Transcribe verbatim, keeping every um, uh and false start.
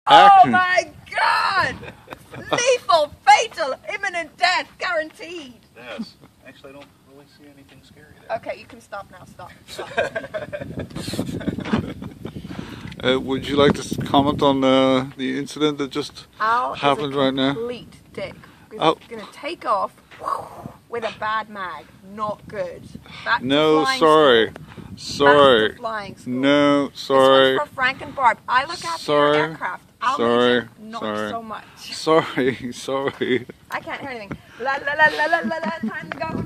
Action. Oh my God! Lethal, fatal, imminent death, guaranteed. Yes. Actually, I don't really see anything scary there. Okay, you can stop now. Stop. Stop. Uh, would you like to s- comment on uh, the incident that just Al happened is a right now? complete dick. He's Oh. gonna take off with a bad mag. Not good. Back No, to flying sorry. School. Sorry. Back to flying school. No, sorry. This one's for Frank and Barb. I look after Sorry. your aircraft. I'll Sorry. mention, not Sorry. so much. Sorry, sorry. I can't hear anything. La la la la la la la. Time to go.